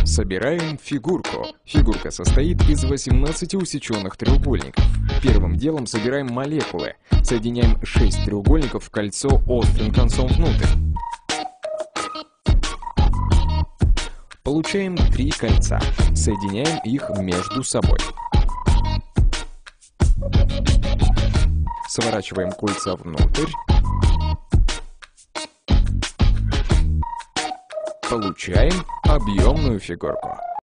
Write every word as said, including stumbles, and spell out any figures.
Собираем фигурку. Фигурка состоит из восемнадцати усеченных треугольников. Первым делом собираем молекулы. Соединяем шесть треугольников в кольцо острым концом внутрь. Получаем три кольца. Соединяем их между собой. Сворачиваем кольца внутрь. Получаем объемную фигурку.